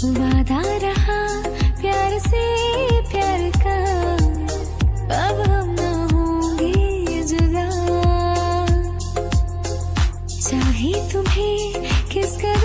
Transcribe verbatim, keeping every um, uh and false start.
वादा रहा प्यार से प्यार का, अब हम ना होंगे जुदा। चाहे तुम्हें किस कदर